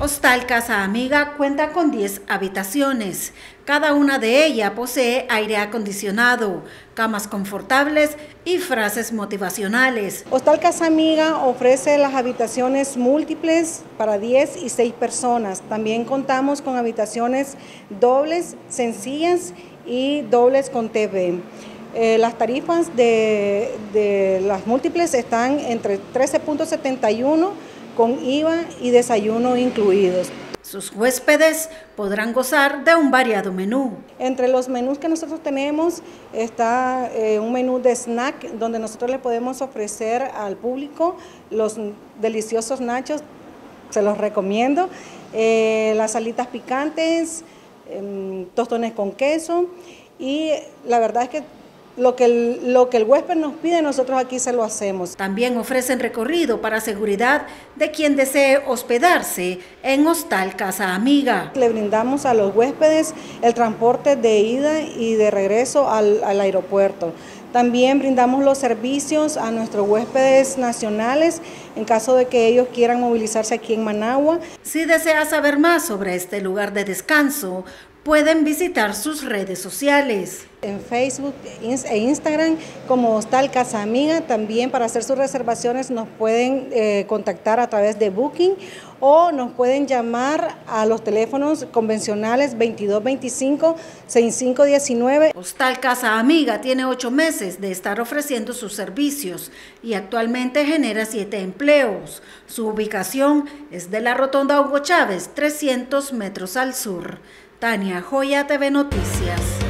Hostal Casa Amiga cuenta con 10 habitaciones. Cada una de ellas posee aire acondicionado, camas confortables y frases motivacionales. Hostal Casa Amiga ofrece las habitaciones múltiples para 10 y 6 personas. También contamos con habitaciones dobles, sencillas y dobles con TV. Las tarifas de las múltiples están entre 13.71 con IVA y desayuno incluidos. Sus huéspedes podrán gozar de un variado menú. Entre los menús que nosotros tenemos está un menú de snack donde nosotros le podemos ofrecer al público los deliciosos nachos, se los recomiendo, las alitas picantes, tostones con queso, y la verdad es que lo que el huésped nos pide, nosotros aquí se lo hacemos. También ofrecen recorrido para seguridad de quien desee hospedarse en Hostal Casa Amiga. Le brindamos a los huéspedes el transporte de ida y de regreso al aeropuerto. También brindamos los servicios a nuestros huéspedes nacionales en caso de que ellos quieran movilizarse aquí en Managua. Si desea saber más sobre este lugar de descanso, pueden visitar sus redes sociales. En Facebook e Instagram como Hostal Casa Amiga. También para hacer sus reservaciones nos pueden contactar a través de Booking o nos pueden llamar a los teléfonos convencionales 2225-6519. Hostal Casa Amiga tiene 8 meses de estar ofreciendo sus servicios y actualmente genera 7 empleos. Su ubicación es de la Rotonda Hugo Chávez, 300 metros al sur. Tania Joya, TV Noticias.